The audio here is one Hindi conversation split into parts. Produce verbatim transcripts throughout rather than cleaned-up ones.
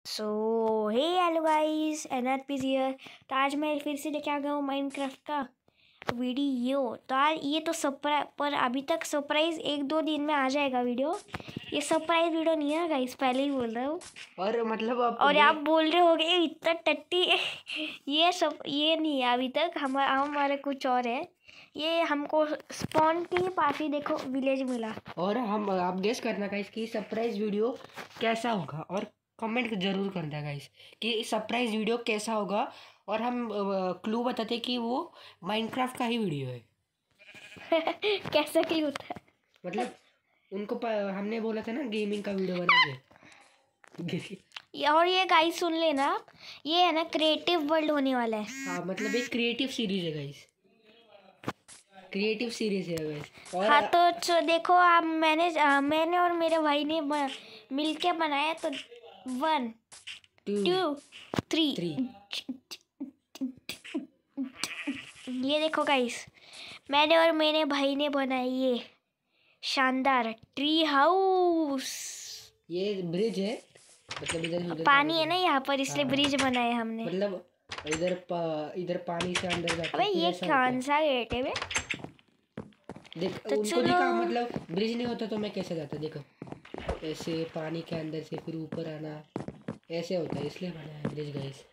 So hey hello guys, NR P here. तो आज मैं फिर से लेके आ गया हूँ माइनक्राफ्ट का वीडियो। तो आज ये तो सरप्राइज, पर अभी तक सरप्राइज एक दो दिन में आ जाएगा वीडियो। ये सरप्राइज वीडियो नहीं है गाइस, पहले ही बोल रहा हूँ। और मतलब आप और आप बोल रहे होगे इतना टट्टी ये सब ये नहीं है अभी तक। हम हमारे कुछ और है। ये हमको स्पॉन के पास ही देखो विलेज मिला। और हम आप गेस करना गाइस कि सरप्राइज वीडियो कैसा होगा, और कमेंट जरूर करना गाइस कि सरप्राइज वीडियो कैसा होगा। और हम क्लू बताते कि वो माइनक्राफ्ट का ही वीडियो है। कैसा क्यों होता है? मतलब उनको प, हमने बोला था ना गेमिंग का वीडियो बनाएंगे। और ये गाइस सुन लेना, ये है ना क्रिएटिव वर्ल्ड होने वाला है। हाँ, मतलब एक क्रिएटिव सीरीज है गाइस, क्रिएटिव सीरीज है गाइस। और हाँ तो, तो देखो आप, मैंने आ, मैंने और मेरे भाई ने ब, मिलके बनाया। तो वन टू थ्री थ्री ये देखो गाइस, मैंने और मेरे भाई ने बनाई ये शानदार ट्री हाउस। ये ब्रिज है, मतलब इधर उधर पानी है ना यहाँ पर, इसलिए हाँ। ब्रिज बनाया हमने। मतलब इधर पा, इधर पानी से अंदर जाते अबे हैं, ये ऐसा कौन होता सा गेट है बे? है। देख तो उनको चलो। दिखा, मतलब ब्रिज नहीं होता तो मैं कैसे जाता, देखो ऐसे पानी के अंदर से फिर ऊपर आना, ऐसे होता है, इसलिए बनाया है ब्रिज गाइस।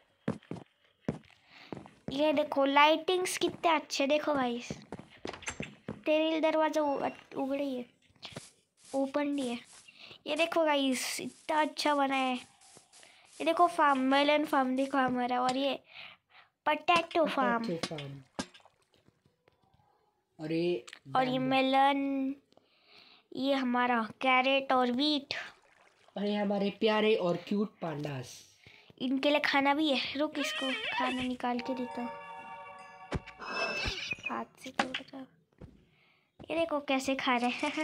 ये देखो लाइटिंग्स कितने अच्छे, देखो गाइस। तेरे दरवाजा उगड़े ही है, ओपन नहीं है। ये देखो गाइस, इतना अच्छा बना है। ये देखो फार्म, मेलन फार्म देखो हमारा। और ये पटेटो फार्म, फार्म। और ये और ये मेलन, ये हमारा कैरेट और वीट। और ये हमारे प्यारे और क्यूट पांडास। इनके लिए खाना भी है। रुक, इसको खाना निकाल के देता हूँ, हाथ से तोड़ दो। ये देखो कैसे खा रहे हैं।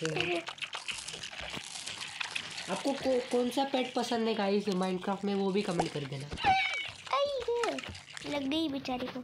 आपको को, कौन सा पेट पसंद है गाइस माइनक्राफ्ट में, वो भी कमेंट कर देना। लग गई बेचारी को।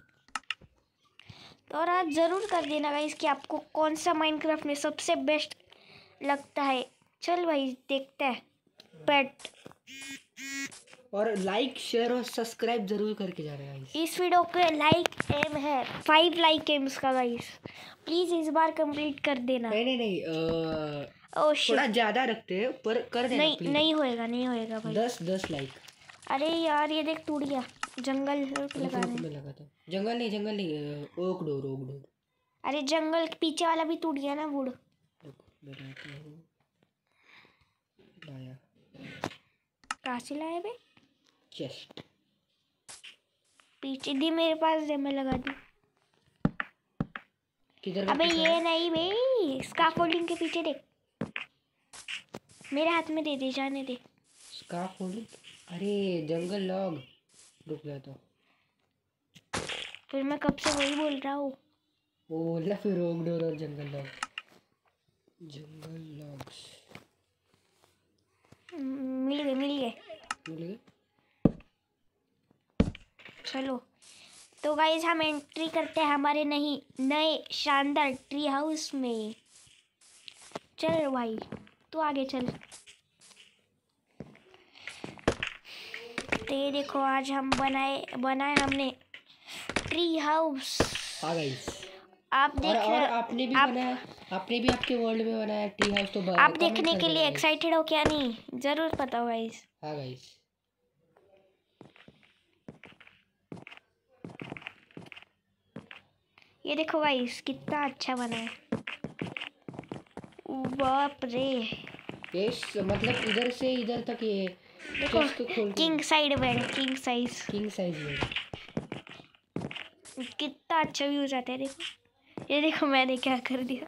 तो और आज ज़रूर कर देना गाइस कि आपको कौन सा माइनक्राफ्ट में सबसे बेस्ट लगता है। चल भाई देखते हैं पेट। और लाइक शेयर और सब्सक्राइब जरूर करके जा रहे हैं गाइस। इस वीडियो के लाइक एम है फाइव लाइक एम्स का गाइस, प्लीज इस बार कंप्लीट कर देना। नहीं नहीं नहीं आ, ओ थोड़ा ज्यादा रखते हैं पर कर देना नहीं प्लीज। नहीं होएगा, नहीं होएगा भाई। दस दस लाइक। अरे यार ये देख टूट गया जंगल लगाने। में लगा था जंगल नहीं, जंगल नहीं, ओक डोर ओक डोर। अरे जंगल के पीछे वाला भी टूट गया ना वुड। लाया कहाँ से लाया बे? चेस्ट पीछे दी मेरे पास, दे मैं लगा दी। किधर? अबे ये नहीं बे, स्काफोल्डिंग के पीछे देख, मेरे हाथ में दे दे, जाने दे। स्काफोल्डिंग? अरे जंगल लॉग, रुक गया तो। फिर मैं कब से वही बोल रहा हूँ। वो बोला फिर ओक डोर और जंगल लॉग। जंगल लॉग्स मिल गए मिल गए मिल गए। चलो तो गाइस हम एंट्री करते हैं हमारे नहीं नए शानदार ट्री हाउस में। चल भाई तू आगे चल। ते देखो आज हम बनाए बनाए हमने ट्री हाउस। हाँ गाइस, आप देख और, और आपने भी आप, बनाया, आपने भी आपके वर्ल्ड में बनाया ट्री हाउस, तो आप देखने के लिए एक्साइटेड हो क्या? नहीं जरूर बताओ गाइस। हाँ गाइस। ये देखो गाइस कितना अच्छा बना है, बाप रे। ये मतलब इधर से इधर तक ये देखो king side bed, king size, king size में कितना अच्छा व्यूज आता है। देखो ये देखो मैंने क्या कर दिया।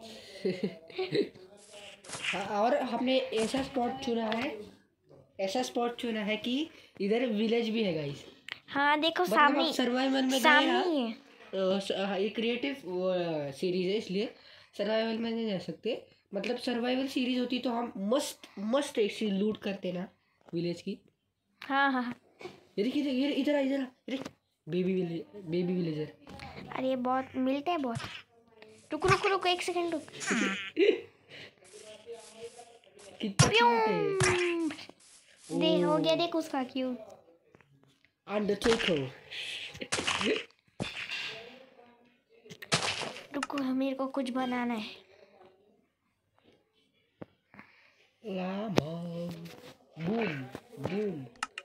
हाँ, और हमने ऐसा स्पॉट चुना है, ऐसा स्पॉट चुना है कि इधर विलेज भी है गाइस। हाँ देखो मतलब सामने, सर्वाइवल में सामने ही है। ये क्रिएटिव सीरीज है, इसलिए सर्वाइवल में नहीं जा सकते। मतलब सर्वाइवल सीरीज होती तो हम मस्त मस्त ऐसी लूट करते ना विलेज की। हाँ हाँ ये देखिए इधर इधर इधर इधर बेबी विलेज, बेबी विलेजर। अरे बहुत मिलते हैं बहुत। रुक रुक रुक एक सेकंड रुक। कितना क्यूट है। दे हो गया, देख उसका क्यूब। अंडरटेकर। रुको, मेरे को कुछ बनाना है। लामा। Boom boom.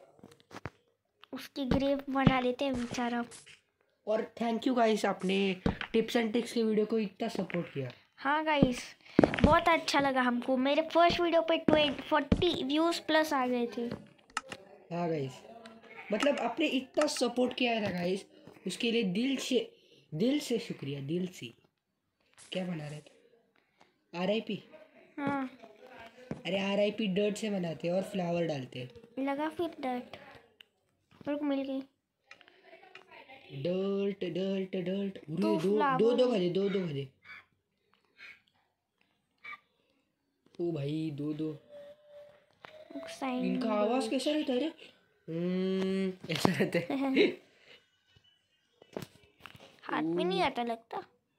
उसकी ग्रेव बना देते हैं बेचारा। और थैंक यू गाइस, आपने टिप्स एंड ट्रिक्स के वीडियो को इतना सपोर्ट किया। हाँ गाइस, बहुत अच्छा लगा हमको। मेरे फर्स्ट वीडियो पे ट्वेंटी फोर्टी व्यूज प्लस आ गए थे। हाँ गाइस, मतलब आपने इतना सपोर्ट किया था गाइस, उसके लिए दिल से दिल से शुक्रिया, दिल से। क्या बना रहे थे? R I P. हाँ, अरे आर आई पी डर्ट से बनाते हैं और फ्लावर डालते हैं। लगा फिर डर्ट। रुक, मिल गई। Dirt dirt dirt. तो दो फ्लावर दो दो बजे, दो दो बजे। ओ भाई, दो दो। साइन इनका आवाज कैसा रहता है रे? हम्म, ऐसा रहता है। हाथ में नहीं आता लगता।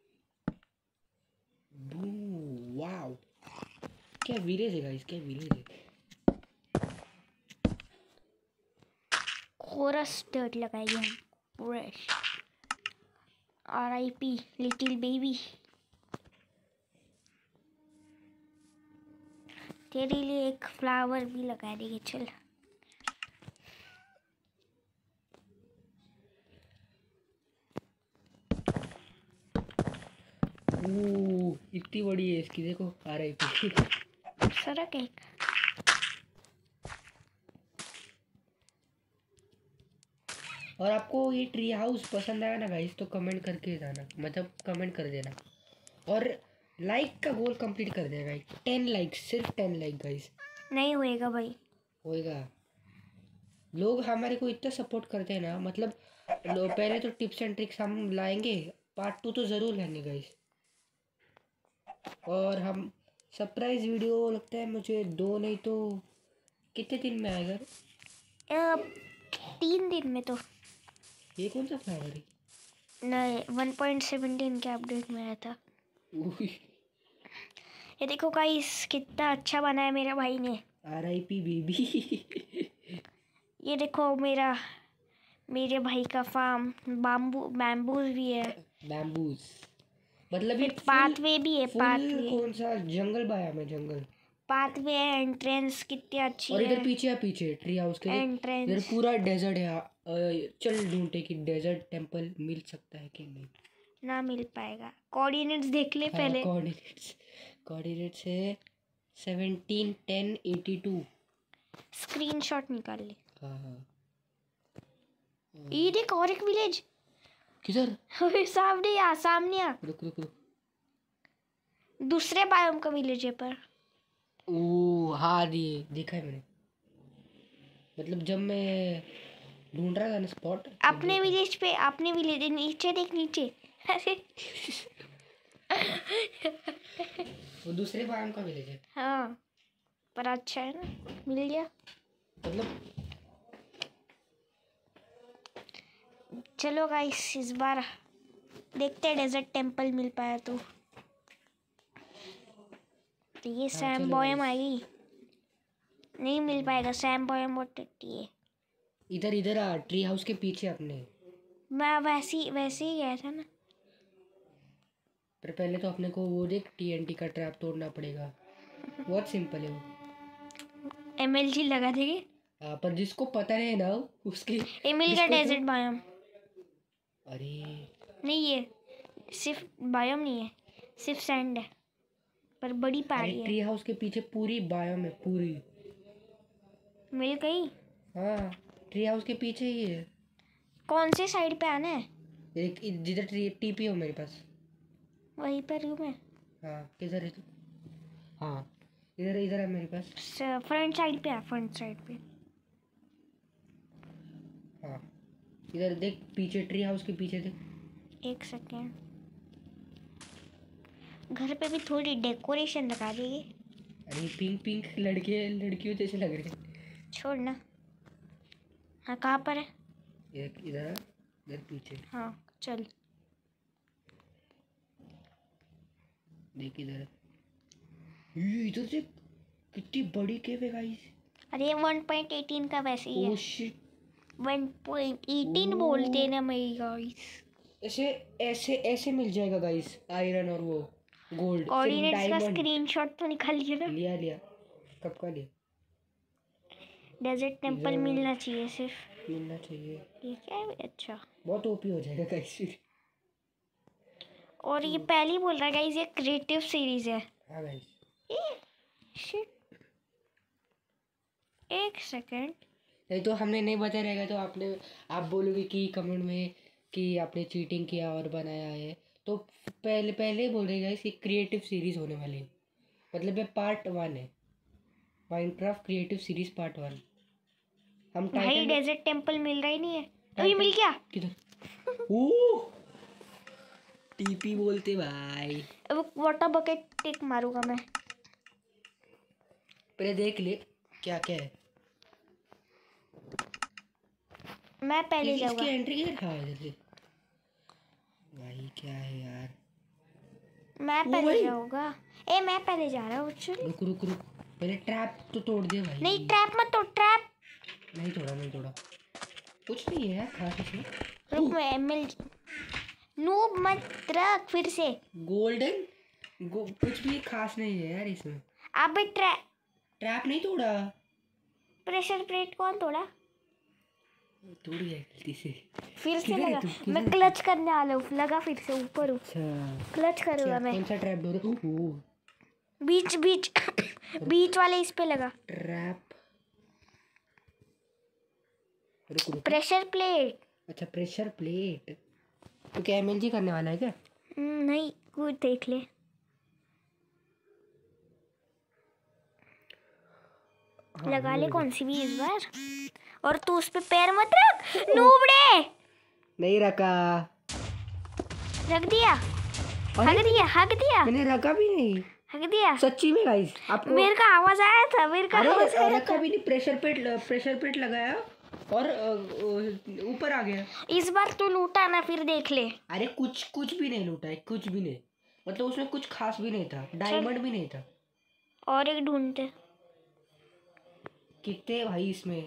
वाओ, क्या विलेज है गाइस, क्या विलेज है। कोरस डर्ट लगाएंगे हम। Fresh. R I P little baby. तेरे लिए एक फ्लावर भी लगा देंगे, चल। ओ, इतनी बड़ी है इसकी, देखो आर आई पी। सड़क एक। और आपको ये ट्री हाउस पसंद आया ना गाइस, तो कमेंट करके जाना, मतलब कमेंट कर देना। और लाइक का गोल कंप्लीट कर देना गाइस। टेन लाइक, सिर्फ टेन लाइक गाइस। नहीं होएगा भाई। होएगा। लोग हमारे को इतना सपोर्ट करते हैं ना, मतलब लो, पहले तो टिप्स एंड ट्रिक्स हम लाएंगे, पार्ट टू तो ज़रूर लाएंगे गाइस। और हम सरप्राइज वीडियो लगता है मुझे दो नहीं तो कितने दिन में आएगा? अ, तीन दिन में तो। ये कौन सा फ्लावर है? नहीं, वन पॉइंट सेवनटीन के अपडेट में आया था। उही, ये देखो गाइस, कितना अच्छा बना है मेरे भाई ने। R I P baby. ये देखो मेरा मेरे भाई का फार्म। बाम्बू बैम्बूज भी है। बैम्बूज। मतलब ये फिर फुल पाथवे भी है। फुल पाथवे कौन सा जंगल बाया में जंगल। पाथवे है। एंट्रेंस कितनी अच्छी और इधर है। पीछे है, पीछे ट्री हाउस के देख, इधर एंट्रेंस पूरा डेजर्ट है। अ, चल ढूंढते कि डेजर्ट टेम्पल मिल सकता है कि नहीं। ना मिल पाएगा। कोऑर्डिनेट्स देख ले हाँ, पहले। कोऑर्डिनेट्स कोऑर्डिनेट्स है seventeen ten eighty two. Screenshot निकाल ले। हाँ हाँ। ये देख, और एक विलेज। किधर? सामने आ, सामने आ। रुक रुक रुक। दूसरे बायोम का विलेज है पर। ओ हाँ, ये देखा है मैंने। मतलब जब मैं ढूंढ रहा था ना स्पॉट, तब अपने देखा। विलेज पे, अपने विलेज नीचे देख, नीचे। अरे वो दूसरे बायोम का विलेज है। हाँ, पर अच्छा है ना, मिल गया। मतलब चलो गाइस, इस बार देखते हैं डेजर्ट टेम्पल मिल पाया तो। तो ये हाँ, सैम चलो बॉयम guys। आई। नहीं मिल पाएगा, सैम बॉयम बहुत टट्टी है। इधर इधर आ, ट्री हाउस के पीछे अपने। मैं वैसे वैसे ही गया था ना। पर पहले तो अपने को वो देख, टी एन टी का ट्रैप तोड़ना पड़ेगा। बहुत सिंपल है वो। एम एल जी लगा देंगे। हाँ, पर जिसको पता नहीं ना उसकी एमिल का जिसको तो डेजर्ट बायोम। अरे नहीं, ये सिर्फ बायोम नहीं है, सिर्फ सैंड है, पर बड़ी अरे पहाड़ी है। ट्री हाउस के पीछे पूरी बायोम है पूरी। मिल गई। हाँ, ट्री हाउस के पीछे ही है। कौन से साइड पे आना है? एक जिधर ट्री टीपी हो मेरे पास। वहीं पर हूँ मैं। हाँ, किधर है तू? हाँ, इधर इधर है मेरे पास। फ्रंट साइड पे आ, फ्रंट साइड पे। हाँ, इधर देख, पीछे ट्री हाउस के पीछे देख। एक सेकेंड। घर पे भी थोड़ी डेकोरेशन लगा देंगे। अरे पिंक पिंक लड़के लड़कियों जैसे लग रहे हैं। छोड़ ना। हाँ, कहाँ पर है? एक इधर है, इधर पीछे हाँ, चल। देख, इधर है। ये इधर से कितनी बड़ी केव है गाइस। अरे वन पॉइंट एटीन का वैसे ही है। Oh shit, one point eighteen बोलते हैं ना मेरी गाइस। ऐसे ऐसे ऐसे मिल जाएगा गाइस आयरन और वो गोल्ड, सिर्फ कोऑर्डिनेट्स का डायमंड। स्क्रीनशॉट तो निकाल लिया ना। लिया लिया, कब का लिया? डेजर्ट टेंपल इधर मिलना चाहिए सिर्फ। मिलना चाहिए, ये क्या है? अच्छा, बहुत ओपी हो जाएगा गाइस फिर। और ये पहले बोल रहा है गाइस ये क्रिएटिव सीरीज है। हाँ गाइस, शिट, एक सेकंड। नहीं तो हमने नहीं बताया रहेगा तो आपने आप बोलोगे कि कमेंट में कि आपने चीटिंग किया और बनाया है, तो पहले पहले ही बोल रहे गाइस ये क्रिएटिव सीरीज होने वाली है, मतलब ये पार्ट वन है, Minecraft creative series part one. हम भाई टाइटल डेजर्ट टेंपल मिल रहा ही नहीं है। अभी मिल गया। किधर? ओह टीपी बोलते भाई। अब वाटर बकेट टिक मारूंगा मैं। पहले देख ले क्या क्या है। मैं पहले इसकी जाऊंगा। एंट्री किधर था जैसे? भाई क्या है यार। मैं ओ पहले भाई। जाऊंगा। ए मैं पहले जा रहा हूँ। चल रुक रुक रुक, पहले ट्रैप तो तोड़ दे भाई। नहीं, ट्रैप मत तोड़, ट्रैप। नहीं तोड़ा नहीं तोड़ा, कुछ नहीं है यार खास इसमें। रुक, मैं एमएल नूब मत रख फिर से। गोल्डन गो, कुछ भी खास नहीं है यार इसमें। अबे ट्रैप, ट्रैप नहीं तोड़ा, प्रेशर प्लेट कौन तोड़ा? टूट गया गलती से। फिर से किधर है लगा। तू? किधर मैं है तू? क्लच करने वाला हूँ, लगा फिर से ऊपर हूँ। अच्छा क्लच करूंगा क्या, मैं। कौन सा ट्रैप डोर? ओह बीच बीच बीच वाले इस पे लगा। ट्रैप, रुक रुक। Pressure plate. अच्छा प्रेशर प्लेट, तो क्या एमएलजी करने वाला है क्या? नहीं, कुछ देख ले। हाँ, लगा ले वो कौन सी भी इस बार। और तू उस पे पैर मत रख नूबड़े। नहीं रखा। रख दिया, अरे हक दिया, हक दिया, मैंने रखा भी नहीं हक दिया। सच्ची में गाइस आपको। मेरे का आवाज आया था, मेरे का आवाज अरे आया रखा था। भी नहीं, प्रेशर प्लेट प्रेशर प्लेट लगाया और अ, अ, ऊपर आ गया। इस बार तू लूटा ना, फिर देख ले। अरे कुछ कुछ भी नहीं लूटा है, कुछ भी नहीं, मतलब उसमें कुछ खास भी नहीं था, डायमंड भी नहीं था। और एक ढूंढते। कितने भाई इसमें।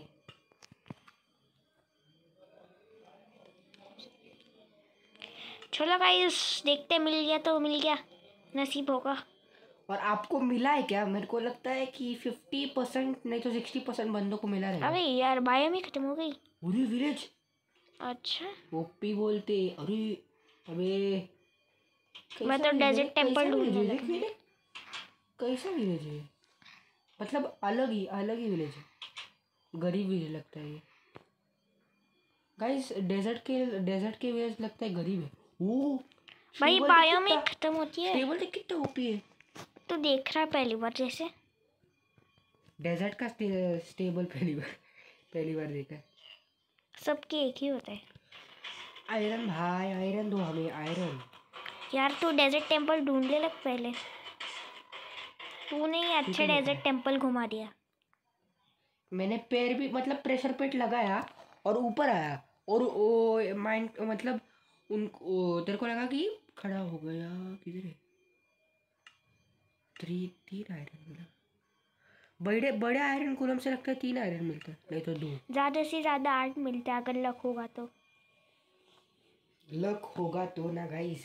चलो गाइस, देखते, मिल गया तो मिल गया, नसीब होगा। और आपको मिला है क्या? मेरे को लगता है कि फिफ्टी परसेंट नहीं तो सिक्सटी परसेंट बंदों को मिला रहेगा। अबे यार, बायो में खत्म हो गई। पूरी विलेज अच्छा, ओपी बोलते। अरे अबे मैं तो डेजर्ट टेंपल ढूंढने लगा। कैसा विलेज है, मतलब अलग ही अलग ही विलेज है, गरीब विलेज लगता है ये गाइस। डेजर्ट के डेजर्ट के विलेज लगता है गरीब है। वो भाई बायो में खत्म होती है। टेबल देख कितना ओपी है। तो देख रहा है पहली बार जैसे। डेजर्ट का स्टे, स्टेबल पहली बार पहली बार देखा है। सबके एक ही होता है। आयरन भाई, आयरन दो हमें, आयरन। यार तू डेजर्ट टेंपल ढूंढ ले लग पहले। तूने ही अच्छे डेजर्ट टेंपल घुमा दिया। मैंने पैर भी मतलब प्रेशर पेट लगाया और ऊपर आया और ओ माइंड मतलब उन ओ, तेरे को लगा कि खड़ा हो गया। किधर है? थ्री तीन आयरन मिला। बड़े बड़े आयरन कॉलम से लगता है तीन आयरन मिलता है, नहीं तो दो। ज्यादा से ज्यादा आठ मिलता है अगर लक होगा तो। लक होगा तो ना गाइस।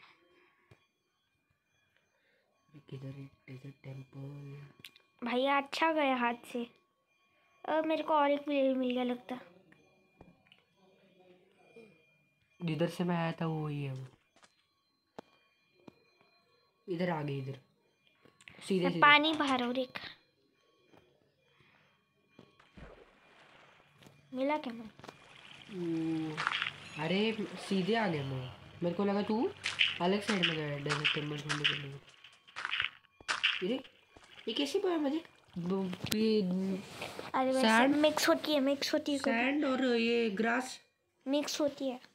किधर है डेजर्ट टेंपल? भैया अच्छा गया हाथ से। अब मेरे को और एक विलेज मिल गया लगता। जिधर से मैं आया था वो ही है वो। इधर आ गए, इधर सीधे मैं सीधे। पानी भर और एक मिला क्या मैं? ओ, अरे सीधे आ गया मैं, मेरे को लगा तू अलग साइड में गया डेजर्ट टेंपल ढूंढने के लिए। ये ये कैसी बात मुझे अरे वैसे सैंड मिक्स होती है, मिक्स होती है, सैंड और ये ग्रास मिक्स होती है।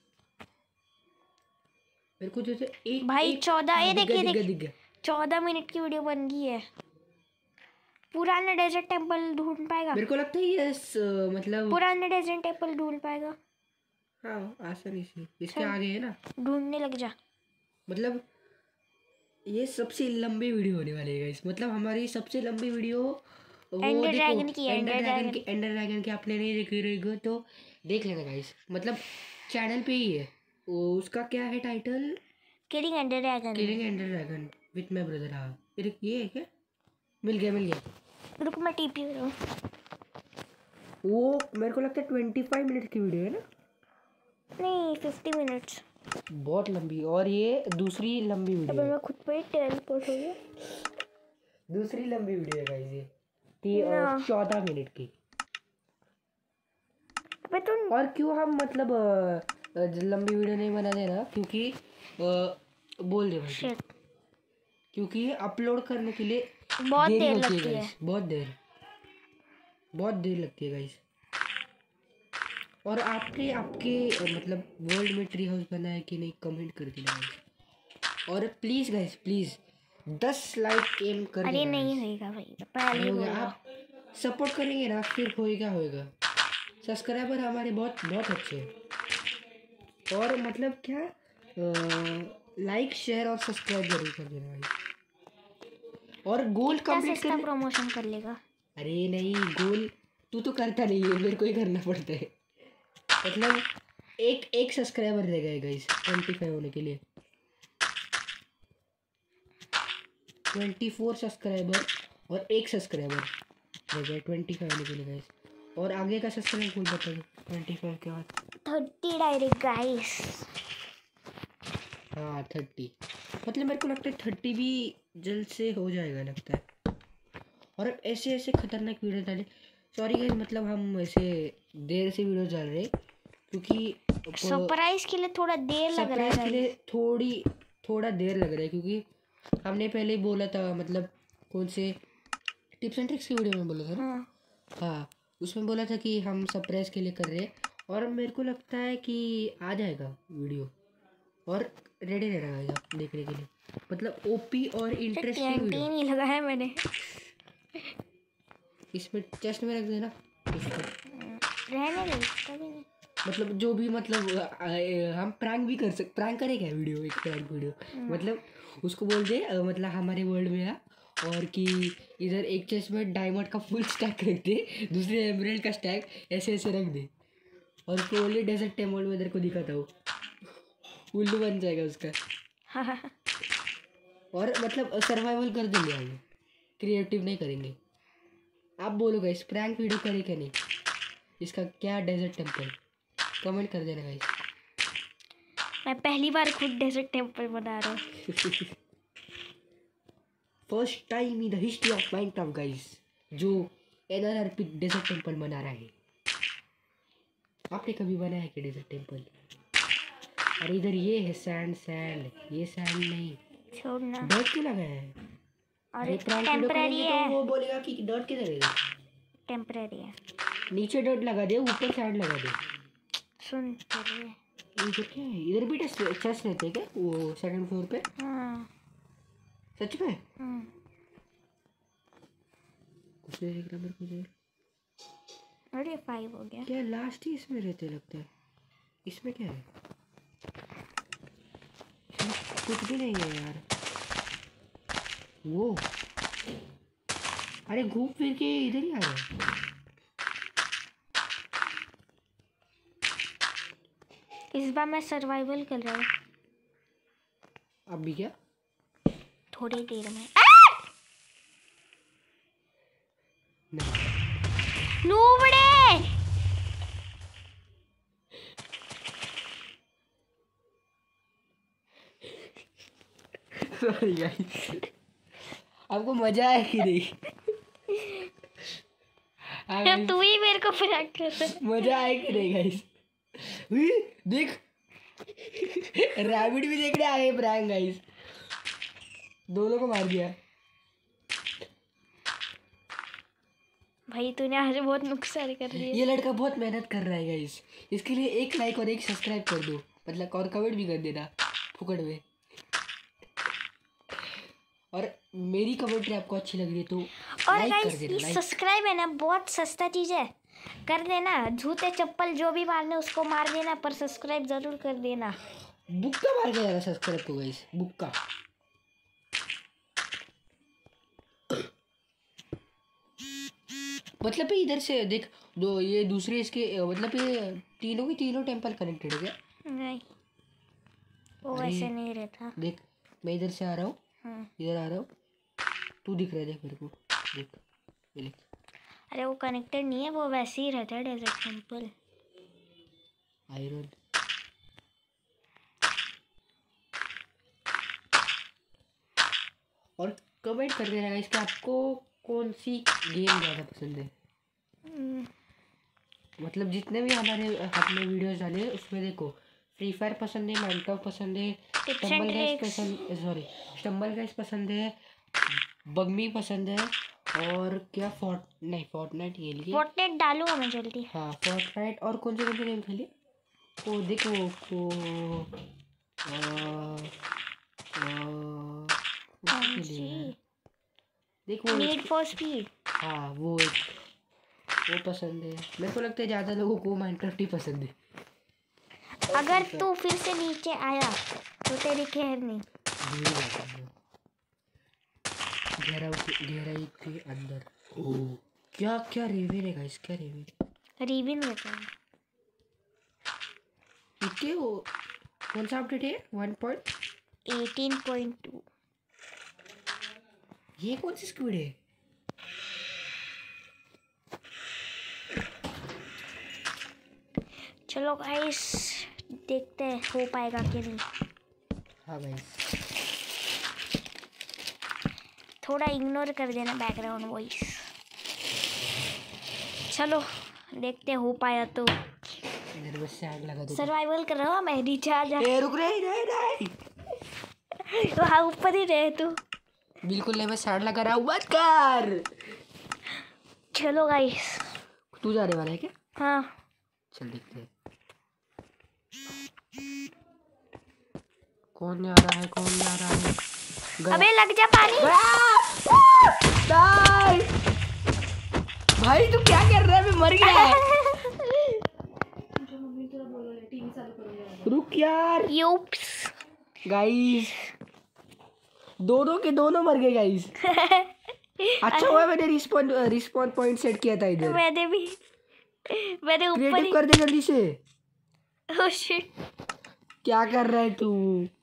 मेरे को जैसे एक भाई एक चौदह, हाँ, ये दिख गया, देखिए दिख गया, देखिए दिख गया। चौदह मिनट की वीडियो बन गई है। पुराना डेजर्ट टेंपल ढूंढ पाएगा? मेरे को लगता है ये स- मतलब पुराना डेजर्ट टेंपल ढूंढ पाएगा? हाँ आसानी से इसके चल। आगे है ना। ढूंढने लग जा। मतलब ये सबसे लंबी वीडियो होने वाली है गाइस, मतलब हमारी सबसे लंबी वीडियो वो एंडर देखो ड्रैगन की, एंडर एंडर ड्रैगन ड्रैगन की एंडर ड्रैगन की आपने नहीं देखी रहेगी तो देख लेना गाइस, मतलब चैनल पे ही है वो, उसका क्या है title, killing Ender dragon. Killing Ender dragon with my brother. हाँ ये ये है क्या, मिल गया मिल गया। रुक मैं टीपी हो रहा हूँ। वो मेरे को लगता है ट्वेंटी फाइव मिनट की वीडियो है ना, नहीं फिफ्टी मिनट्स। बहुत लंबी। और ये दूसरी लंबी अब वीडियो है, मैं खुद पे ही टेलीपोर्ट हो गया दूसरी लंबी वीडियो है गाइस ये, थी ना। चौदह मिनट की। अबे तुम और क्यों हम मतलब अ, अ, लंबी वीडियो नहीं बना दे ना, क्योंकि अ, बोल दे भाई तू। शिट क्योंकि अपलोड करने के लिए बहुत देरी देर होती है लगती है। गाइस, बहुत देर बहुत देर लगती है गाइस। और आपके आपके अ, मतलब वर्ल्ड में ट्री हाउस बना है कि नहीं कमेंट कर देना गाइस। और प्लीज़ गाइस प्लीज़ दस लाइक एम कर अरे देना नहीं गाइस। होएगा भाई, मैं पहले अरे ही हो बोल गया, रहा हूँ। आप सपोर्ट करेंगे ना फिर होएगा होएगा। सब्सक्राइबर हमारे बहुत बहुत अच्छे हैं। और मतलब क्या, लाइक शेयर और सब्सक्राइब जरूर कर देना भाई। और गोल कितना कंप्लीट सस्ता करने, प्रमोशन कर लेगा। अरे नहीं गोल तू तो करता नहीं है, मेरे को ही करना पड़ता है। मतलब एक एक सब्सक्राइबर रह गए गाइस ट्वेंटी फाइव होने के लिए, ट्वेंटी फोर सब्सक्राइबर और एक सब्सक्राइबर रह गए ट्वेंटी फाइव होने के लिए गाइस। और आगे का सब्सक्राइब बोल बता दो ट्वेंटी फाइव के बाद। Thirty direct guys. हाँ थर्टी, मतलब मेरे को लगता है थर्टी भी जल्द से हो जाएगा लगता है। और ऐसे ऐसे खतरनाक वीडियो डाले, सॉरी गाइस मतलब हम ऐसे देर से वीडियो डाल रहे क्योंकि सरप्राइज के लिए थोड़ा देर लग रहा है सरप्राइज के लिए गाइस। थोड़ी थोड़ा देर लग रहा है, क्योंकि हमने पहले ही बोला था, मतलब कौन से टिप्स एंड ट्रिक्स की वीडियो में बोला था ना। हाँ हाँ उसमें बोला था कि हम सरप्राइज के लिए कर रहे हैं, और मेरे को लगता है कि आ जाएगा वीडियो, और रेडी रहना गाइस आप देखने के लिए, मतलब ओपी और इंटरेस्टिंग टीएनटी वीडियो। नहीं लगाया मैंने। इसमें चेस्ट में रख देना इसको, रहने दे कभी नहीं। मतलब जो भी मतलब अ, अ, हम प्रैंक भी कर सकते, प्रैंक करें क्या वीडियो, एक प्रैंक वीडियो मतलब उसको बोल दे अ, मतलब हमारे वर्ल्ड में आ, और कि इधर एक चेस्ट में डायमंड का फुल स्टैक रख दे, दूसरे एमराल्ड का स्टैक ऐसे ऐसे रख दे, और उसको ओनली डेजर्ट टेमोल में इधर को दिखाता हूँ, उल्लू बन जाएगा उसका। और मतलब सर्वाइवल कर देंगे आगे, क्रिएटिव नहीं करेंगे। आप बोलो गाइस प्रैंक वीडियो करें क्या नहीं, इसका क्या डेजर्ट टेम्पल, कमेंट कर देना गाइस। मैं पहली बार खुद डेजर्ट टेम्पल बना रहा हूँ। First time in the history of Minecraft guys जो एनआरआरपी डेजर्ट टेम्पल बना रहा है। आपने कभी बनाया क्या डेजर्ट टेम्पल? अरे इधर ये है सैंड, सैंड ये सैंड नहीं, छोड़ना। डर्ट क्यों लगा है? और अरे प्रैंक वीडियो टेम्पररी करेंगे तो है, वो बोलेगा कि डर्ट किधर है। टेम्पररी है। नीचे डर्ट लगा दे, ऊपर सैंड लगा दे। सुन चलिए। इधर क्या है, इधर भी टेस्ट चेस्ट रहते हैं क्या वो सेकंड फ्लोर पे? हाँ सच में? हम्म। कुछ देख रहा मेरे को इधर। अरे फाइव हो गया। क्या लास्ट ही इसमें रहते लगता है, इसमें क्या है? इसमें कुछ भी नहीं है यार। वो अरे घूम फिर के इधर ही आ रहा है। इस बार मैं सर्वाइवल कर रहा हूँ अब भी क्या? थोड़ी देर में। नहीं नूबड़े सॉरी गाइस, आपको मजा आया कि नहीं? हाँ अब guys, तू ही मेरे को प्रैंक कर रहा है। मजा आया कि नहीं गाइस? देख रैबिट भी देखने आ गए प्रैंक गाइस, दोनों को मार दिया। भाई तूने आज बहुत नुकसान कर दिया। ये लड़का बहुत मेहनत कर रहा है गाइस, इसके लिए एक लाइक और एक सब्सक्राइब कर दो, मतलब और कमेंट भी कर देना फुकड़ में। और मेरी कमेंट्री आपको अच्छी लग रही है तो और लाइक कर गाइस देना, ये लाइक। सब्सक्राइब है ना बहुत सस्ता चीज़ है, कर देना। जूते चप्पल जो भी मारने उसको मार देना, पर सब्सक्राइब जरूर कर देना। बुक्का मार के जाना सब्सक्राइब को गाइस, बुक्का। मतलब ये इधर से देख, दो ये दूसरे इसके अ, मतलब ये तीनों की तीनों टेम्पल कनेक्टेड है क्या? नहीं, वो अरे वैसे नहीं रहता। देख, मैं इधर से आ रहा हूँ, हाँ। इधर आ रहा हूँ, तू दिख रहा है, देख मेरे को, देख ये देख। अरे वो कनेक्टेड नहीं है, वो वैसे ही रहता है डेजर्ट टेम्पल। आयरन और कमेंट कर देना गाइस कि आपको कौन सी गेम ज़्यादा पसंद है। हम्म, मतलब जितने भी हमारे हमने वीडियोस डाले हैं, उसमें देखो फ्री फायर पसंद है, माइनक्राफ्ट पसंद है, Tips and stumble guys tricks। पसंद, सॉरी स्टम्बल गाइस पसंद है, बगमी पसंद है, और क्या फोर्ट नहीं फोर्टनाइट खेल लिए। फोर्टनाइट डालूंगा मैं जल्दी। हाँ फोर्टनाइट, और कौन से कौन से गेम खेले? वो देखो वो कौन सी? देखो नीड फॉर स्पीड। हाँ वो एक वो पसंद है। मेरे को लगता है ज़्यादा लोगों को माइनक्राफ्ट ही पसंद है। अगर तू फिर से नीचे आया तो तेरी खैर नहीं। गहरा गहराई के अंदर। ओ क्या क्या रेवेन है गाइस, क्या रेवेन रिविन रहता है। इतने वो कौन सा अपडेट है? One point eighteen point two. ये कौन सी स्क्विड है? चलो गाइस, देखते हैं हो पाएगा कि नहीं। हाँ गाइस, थोड़ा इग्नोर कर देना बैकग्राउंड वॉइस। चलो देखते हैं हो पाया तो। इधर बस से आग लगा दो। सर्वाइवल कर रहा हूँ मैं, नीचे आ जा। ए रुक रे, नहीं नहीं वहाँ ऊपर ही रहे तू। बिल्कुल नहीं, मैं साइड लगा रहा हूँ, मत कर। चलो गाइस। तू जाने वाला है क्या? हाँ। चल देखते हैं कौन जा रहा है, कौन जा रहा है। गया। अबे लग जा पानी। नहीं भाई तू क्या कर रहा है, मैं मर गया। रुक यार। यूप्स। गाइस दोनों के दोनों मर गए गाइस। अच्छा हुआ मैंने रिस्पॉन रिस्पॉन पॉइंट सेट किया था इधर। मैंने भी मैंने ऊपर क्रिएटिव ही। कर दे जल्दी से। ओह शिट, क्या कर रहा है तू?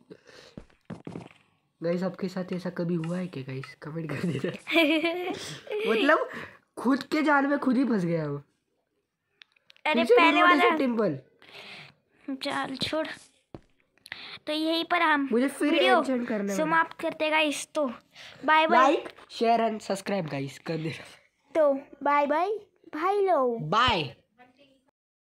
गाइस आपके साथ ऐसा कभी हुआ है क्या गाइस? कमेंट कर देना। मतलब खुद के जाल में खुद ही फंस गया वो। अरे पहले वाला टेम्पल। चल छोड़। तो यहीं पर हम मुझे फिर वीडियो एंशन करना है। समाप्त करते गाइस। तो bye bye. Like share and subscribe guys कर देना। तो बाय बाय भाई लोग। बाय।